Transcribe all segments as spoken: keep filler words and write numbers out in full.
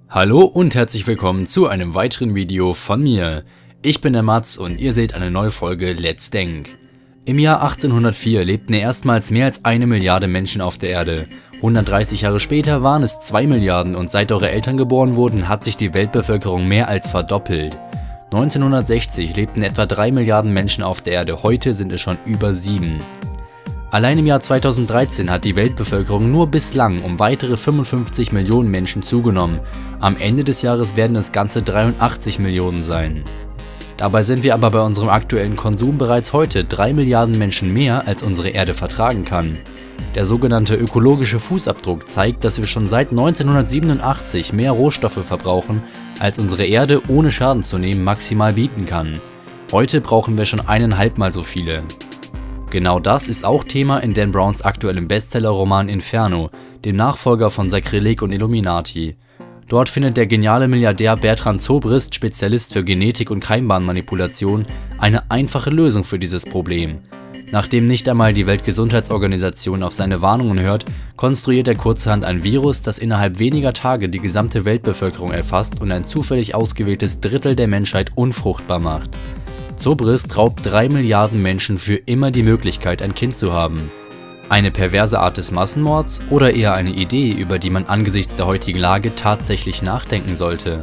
Hallo und herzlich willkommen zu einem weiteren Video von mir. Ich bin der Mats und ihr seht eine neue Folge Let's Denk. Im Jahr achtzehnhundertvier lebten erstmals mehr als eine Milliarde Menschen auf der Erde. hundertdreißig Jahre später waren es zwei Milliarden und seit eure Eltern geboren wurden, hat sich die Weltbevölkerung mehr als verdoppelt. neunzehnhundertsechzig lebten etwa drei Milliarden Menschen auf der Erde, heute sind es schon über sieben. Allein im Jahr zweitausenddreizehn hat die Weltbevölkerung nur bislang um weitere fünfundfünfzig Millionen Menschen zugenommen. Am Ende des Jahres werden es ganze dreiundachtzig Millionen sein. Dabei sind wir aber bei unserem aktuellen Konsum bereits heute drei Milliarden Menschen mehr, als unsere Erde vertragen kann. Der sogenannte ökologische Fußabdruck zeigt, dass wir schon seit neunzehnhundertsiebenundachtzig mehr Rohstoffe verbrauchen, als unsere Erde ohne Schaden zu nehmen maximal bieten kann. Heute brauchen wir schon eineinhalb Mal so viele. Genau das ist auch Thema in Dan Browns aktuellem Bestsellerroman Inferno, dem Nachfolger von Sakrileg und Illuminati. Dort findet der geniale Milliardär Bertrand Zobrist, Spezialist für Genetik und Keimbahnmanipulation, eine einfache Lösung für dieses Problem. Nachdem nicht einmal die Weltgesundheitsorganisation auf seine Warnungen hört, konstruiert er kurzerhand ein Virus, das innerhalb weniger Tage die gesamte Weltbevölkerung erfasst und ein zufällig ausgewähltes Drittel der Menschheit unfruchtbar macht. Zobrist raubt drei Milliarden Menschen für immer die Möglichkeit, ein Kind zu haben. Eine perverse Art des Massenmords oder eher eine Idee, über die man angesichts der heutigen Lage tatsächlich nachdenken sollte?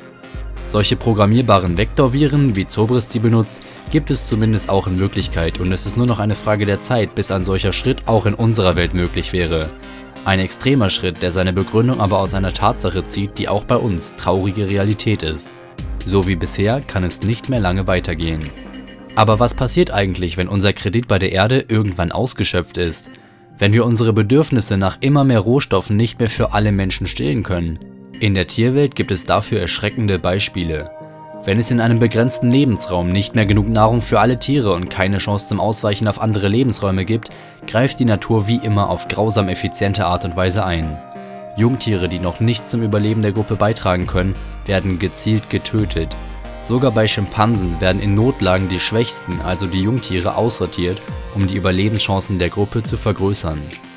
Solche programmierbaren Vektorviren, wie Zobrist sie benutzt, gibt es zumindest auch in Wirklichkeit und es ist nur noch eine Frage der Zeit, bis ein solcher Schritt auch in unserer Welt möglich wäre. Ein extremer Schritt, der seine Begründung aber aus einer Tatsache zieht, die auch bei uns traurige Realität ist. So wie bisher kann es nicht mehr lange weitergehen. Aber was passiert eigentlich, wenn unser Kredit bei der Erde irgendwann ausgeschöpft ist? Wenn wir unsere Bedürfnisse nach immer mehr Rohstoffen nicht mehr für alle Menschen stillen können? In der Tierwelt gibt es dafür erschreckende Beispiele. Wenn es in einem begrenzten Lebensraum nicht mehr genug Nahrung für alle Tiere und keine Chance zum Ausweichen auf andere Lebensräume gibt, greift die Natur wie immer auf grausam effiziente Art und Weise ein. Jungtiere, die noch nichts zum Überleben der Gruppe beitragen können, werden gezielt getötet. Sogar bei Schimpansen werden in Notlagen die Schwächsten, also die Jungtiere, aussortiert, um die Überlebenschancen der Gruppe zu vergrößern.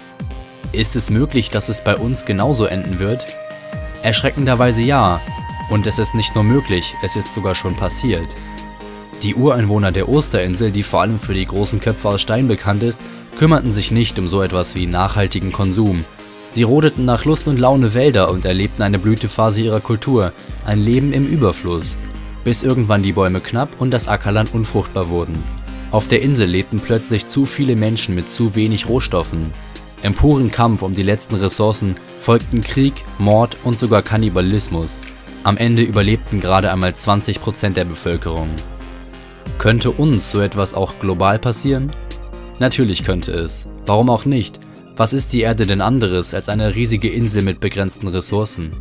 Ist es möglich, dass es bei uns genauso enden wird? Erschreckenderweise ja. Und es ist nicht nur möglich, es ist sogar schon passiert. Die Ureinwohner der Osterinsel, die vor allem für die großen Köpfe aus Stein bekannt ist, kümmerten sich nicht um so etwas wie nachhaltigen Konsum. Sie rodeten nach Lust und Laune Wälder und erlebten eine Blütephase ihrer Kultur, ein Leben im Überfluss, bis irgendwann die Bäume knapp und das Ackerland unfruchtbar wurden. Auf der Insel lebten plötzlich zu viele Menschen mit zu wenig Rohstoffen. Im puren Kampf um die letzten Ressourcen folgten Krieg, Mord und sogar Kannibalismus. Am Ende überlebten gerade einmal zwanzig Prozent der Bevölkerung. Könnte uns so etwas auch global passieren? Natürlich könnte es. Warum auch nicht? Was ist die Erde denn anderes als eine riesige Insel mit begrenzten Ressourcen?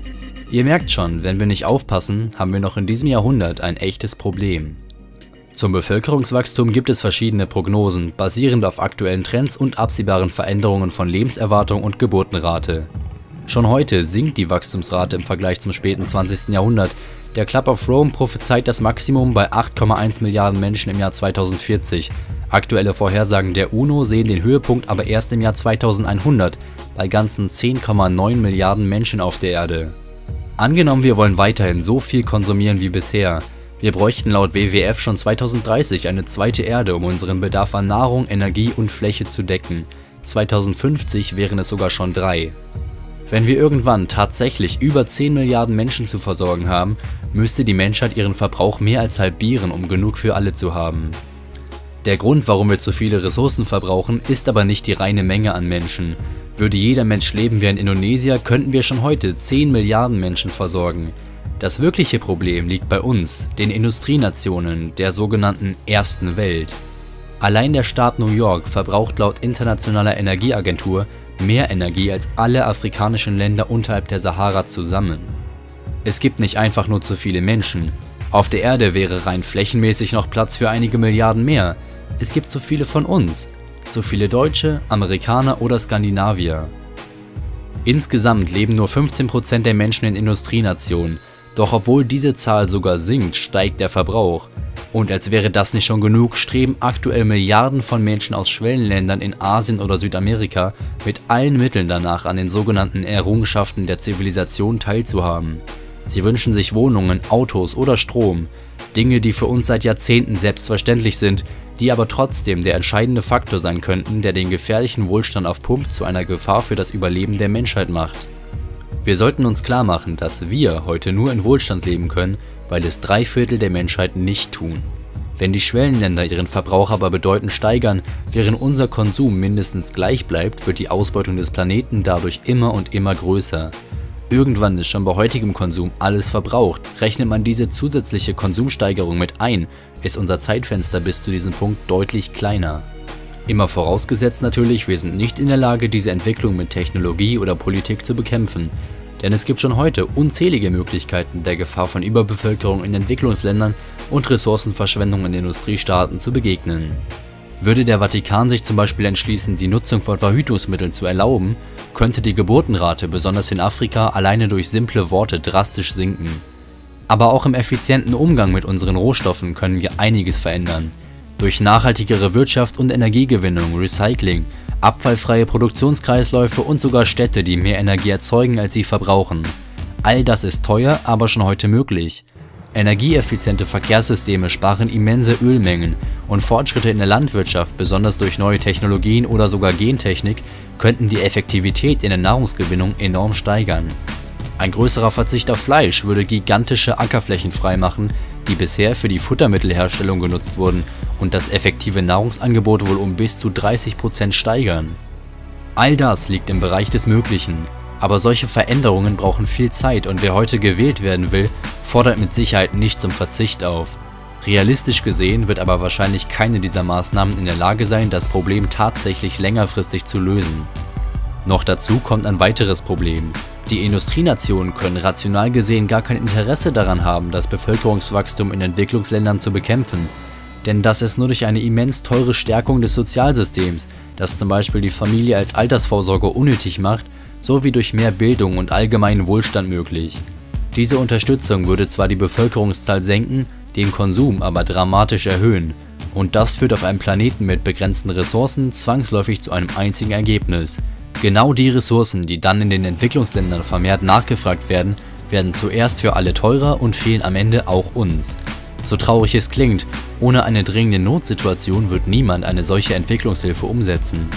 Ihr merkt schon, wenn wir nicht aufpassen, haben wir noch in diesem Jahrhundert ein echtes Problem. Zum Bevölkerungswachstum gibt es verschiedene Prognosen, basierend auf aktuellen Trends und absehbaren Veränderungen von Lebenserwartung und Geburtenrate. Schon heute sinkt die Wachstumsrate im Vergleich zum späten zwanzigsten Jahrhundert. Der Club of Rome prophezeit das Maximum bei acht Komma eins Milliarden Menschen im Jahr zweitausendvierzig. Aktuelle Vorhersagen der UNO sehen den Höhepunkt aber erst im Jahr zweitausendeinhundert, bei ganzen zehn Komma neun Milliarden Menschen auf der Erde. Angenommen, wir wollen weiterhin so viel konsumieren wie bisher. Wir bräuchten laut W W F schon zweitausenddreißig eine zweite Erde, um unseren Bedarf an Nahrung, Energie und Fläche zu decken. zweitausendfünfzig wären es sogar schon drei. Wenn wir irgendwann tatsächlich über zehn Milliarden Menschen zu versorgen haben, müsste die Menschheit ihren Verbrauch mehr als halbieren, um genug für alle zu haben. Der Grund, warum wir zu viele Ressourcen verbrauchen, ist aber nicht die reine Menge an Menschen. Würde jeder Mensch leben wie ein Indonesier, könnten wir schon heute zehn Milliarden Menschen versorgen. Das wirkliche Problem liegt bei uns, den Industrienationen der sogenannten Ersten Welt. Allein der Staat New York verbraucht laut Internationaler Energieagentur mehr Energie als alle afrikanischen Länder unterhalb der Sahara zusammen. Es gibt nicht einfach nur zu viele Menschen. Auf der Erde wäre rein flächenmäßig noch Platz für einige Milliarden mehr. Es gibt zu viele von uns. Zu viele Deutsche, Amerikaner oder Skandinavier. Insgesamt leben nur fünfzehn Prozent der Menschen in Industrienationen. Doch obwohl diese Zahl sogar sinkt, steigt der Verbrauch. Und als wäre das nicht schon genug, streben aktuell Milliarden von Menschen aus Schwellenländern in Asien oder Südamerika mit allen Mitteln danach, an den sogenannten Errungenschaften der Zivilisation teilzuhaben. Sie wünschen sich Wohnungen, Autos oder Strom, Dinge, die für uns seit Jahrzehnten selbstverständlich sind, die aber trotzdem der entscheidende Faktor sein könnten, der den gefährlichen Wohlstand auf Pump zu einer Gefahr für das Überleben der Menschheit macht. Wir sollten uns klar machen, dass wir heute nur in Wohlstand leben können, weil es drei Viertel der Menschheit nicht tun. Wenn die Schwellenländer ihren Verbrauch aber bedeutend steigern, während unser Konsum mindestens gleich bleibt, wird die Ausbeutung des Planeten dadurch immer und immer größer. Irgendwann ist schon bei heutigem Konsum alles verbraucht. Rechnet man diese zusätzliche Konsumsteigerung mit ein, ist unser Zeitfenster bis zu diesem Punkt deutlich kleiner. Immer vorausgesetzt natürlich, wir sind nicht in der Lage, diese Entwicklung mit Technologie oder Politik zu bekämpfen. Denn es gibt schon heute unzählige Möglichkeiten, der Gefahr von Überbevölkerung in Entwicklungsländern und Ressourcenverschwendung in Industriestaaten zu begegnen. Würde der Vatikan sich zum Beispiel entschließen, die Nutzung von Verhütungsmitteln zu erlauben, könnte die Geburtenrate besonders in Afrika alleine durch simple Worte drastisch sinken. Aber auch im effizienten Umgang mit unseren Rohstoffen können wir einiges verändern. Durch nachhaltigere Wirtschaft und Energiegewinnung, Recycling, abfallfreie Produktionskreisläufe und sogar Städte, die mehr Energie erzeugen, als sie verbrauchen. All das ist teuer, aber schon heute möglich. Energieeffiziente Verkehrssysteme sparen immense Ölmengen und Fortschritte in der Landwirtschaft, besonders durch neue Technologien oder sogar Gentechnik, könnten die Effektivität in der Nahrungsgewinnung enorm steigern. Ein größerer Verzicht auf Fleisch würde gigantische Ackerflächen freimachen, die bisher für die Futtermittelherstellung genutzt wurden, und das effektive Nahrungsangebot wohl um bis zu dreißig Prozent steigern. All das liegt im Bereich des Möglichen, aber solche Veränderungen brauchen viel Zeit und wer heute gewählt werden will, fordert mit Sicherheit nicht zum Verzicht auf. Realistisch gesehen wird aber wahrscheinlich keine dieser Maßnahmen in der Lage sein, das Problem tatsächlich längerfristig zu lösen. Noch dazu kommt ein weiteres Problem. Die Industrienationen können rational gesehen gar kein Interesse daran haben, das Bevölkerungswachstum in Entwicklungsländern zu bekämpfen. Denn das ist nur durch eine immens teure Stärkung des Sozialsystems, das zum Beispiel die Familie als Altersvorsorge unnötig macht, sowie durch mehr Bildung und allgemeinen Wohlstand möglich. Diese Unterstützung würde zwar die Bevölkerungszahl senken, den Konsum aber dramatisch erhöhen. Und das führt auf einem Planeten mit begrenzten Ressourcen zwangsläufig zu einem einzigen Ergebnis. Genau die Ressourcen, die dann in den Entwicklungsländern vermehrt nachgefragt werden, werden zuerst für alle teurer und fehlen am Ende auch uns. So traurig es klingt, ohne eine dringende Notsituation wird niemand eine solche Entwicklungshilfe umsetzen.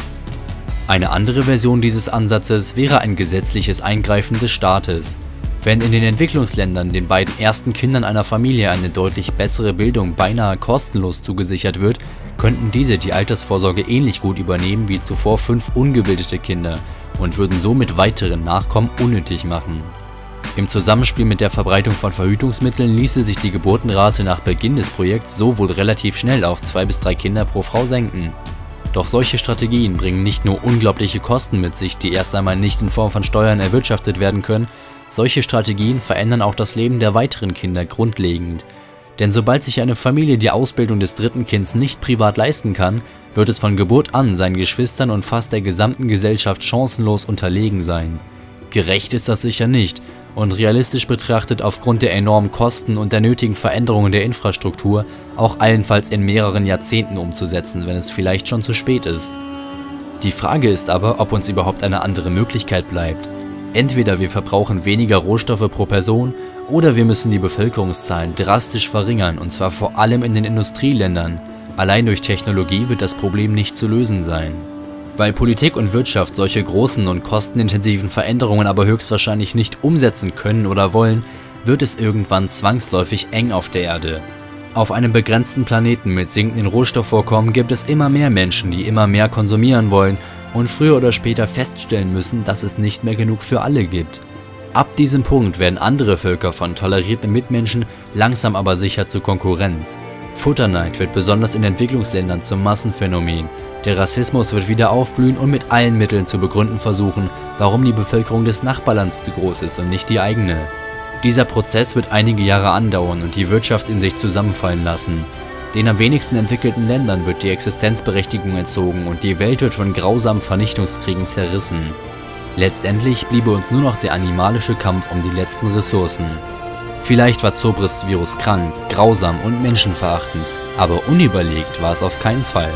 Eine andere Version dieses Ansatzes wäre ein gesetzliches Eingreifen des Staates. Wenn in den Entwicklungsländern den beiden ersten Kindern einer Familie eine deutlich bessere Bildung beinahe kostenlos zugesichert wird, könnten diese die Altersvorsorge ähnlich gut übernehmen wie zuvor fünf ungebildete Kinder und würden somit weiteren Nachkommen unnötig machen. Im Zusammenspiel mit der Verbreitung von Verhütungsmitteln ließe sich die Geburtenrate nach Beginn des Projekts so wohl relativ schnell auf zwei bis drei Kinder pro Frau senken. Doch solche Strategien bringen nicht nur unglaubliche Kosten mit sich, die erst einmal nicht in Form von Steuern erwirtschaftet werden können, solche Strategien verändern auch das Leben der weiteren Kinder grundlegend. Denn sobald sich eine Familie die Ausbildung des dritten Kindes nicht privat leisten kann, wird es von Geburt an seinen Geschwistern und fast der gesamten Gesellschaft chancenlos unterlegen sein. Gerecht ist das sicher nicht und realistisch betrachtet aufgrund der enormen Kosten und der nötigen Veränderungen der Infrastruktur auch allenfalls in mehreren Jahrzehnten umzusetzen, wenn es vielleicht schon zu spät ist. Die Frage ist aber, ob uns überhaupt eine andere Möglichkeit bleibt. Entweder wir verbrauchen weniger Rohstoffe pro Person oder wir müssen die Bevölkerungszahlen drastisch verringern, und zwar vor allem in den Industrieländern. Allein durch Technologie wird das Problem nicht zu lösen sein. Weil Politik und Wirtschaft solche großen und kostenintensiven Veränderungen aber höchstwahrscheinlich nicht umsetzen können oder wollen, wird es irgendwann zwangsläufig eng auf der Erde. Auf einem begrenzten Planeten mit sinkenden Rohstoffvorkommen gibt es immer mehr Menschen, die immer mehr konsumieren wollen und früher oder später feststellen müssen, dass es nicht mehr genug für alle gibt. Ab diesem Punkt werden andere Völker von tolerierten Mitmenschen langsam aber sicher zur Konkurrenz. Futterneid wird besonders in Entwicklungsländern zum Massenphänomen. Der Rassismus wird wieder aufblühen und mit allen Mitteln zu begründen versuchen, warum die Bevölkerung des Nachbarlands zu groß ist und nicht die eigene. Dieser Prozess wird einige Jahre andauern und die Wirtschaft in sich zusammenfallen lassen. Den am wenigsten entwickelten Ländern wird die Existenzberechtigung entzogen und die Welt wird von grausamen Vernichtungskriegen zerrissen. Letztendlich bliebe uns nur noch der animalische Kampf um die letzten Ressourcen. Vielleicht war Zobrist-Virus krank, grausam und menschenverachtend, aber unüberlegt war es auf keinen Fall.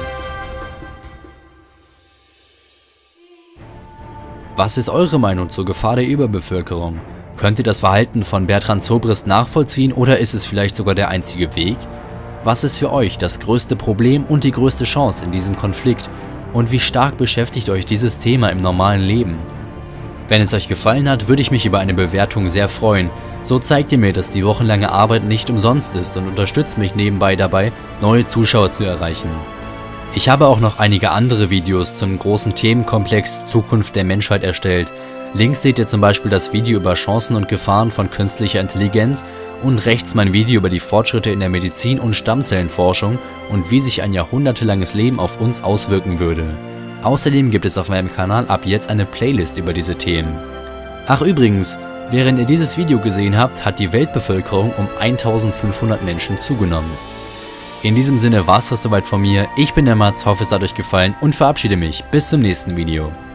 Was ist eure Meinung zur Gefahr der Überbevölkerung? Könnt ihr das Verhalten von Bertrand Zobrist nachvollziehen oder ist es vielleicht sogar der einzige Weg? Was ist für euch das größte Problem und die größte Chance in diesem Konflikt? Und wie stark beschäftigt euch dieses Thema im normalen Leben? Wenn es euch gefallen hat, würde ich mich über eine Bewertung sehr freuen. So zeigt ihr mir, dass die wochenlange Arbeit nicht umsonst ist und unterstützt mich nebenbei dabei, neue Zuschauer zu erreichen. Ich habe auch noch einige andere Videos zum großen Themenkomplex Zukunft der Menschheit erstellt. Links seht ihr zum Beispiel das Video über Chancen und Gefahren von künstlicher Intelligenz und rechts mein Video über die Fortschritte in der Medizin und Stammzellenforschung und wie sich ein jahrhundertelanges Leben auf uns auswirken würde. Außerdem gibt es auf meinem Kanal ab jetzt eine Playlist über diese Themen. Ach übrigens, während ihr dieses Video gesehen habt, hat die Weltbevölkerung um eintausendfünfhundert Menschen zugenommen. In diesem Sinne war es das soweit von mir, ich bin der Mats, hoffe es hat euch gefallen und verabschiede mich, bis zum nächsten Video.